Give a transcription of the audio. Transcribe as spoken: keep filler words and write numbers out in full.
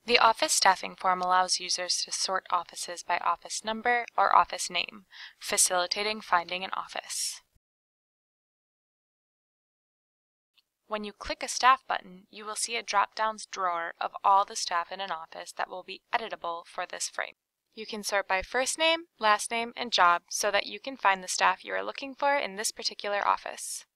The office staffing form allows users to sort offices by office number or office name, facilitating finding an office. When you click a staff button, you will see a drop-down drawer of all the staff in an office that will be editable for this frame. You can sort by first name, last name, and job so that you can find the staff you are looking for in this particular office.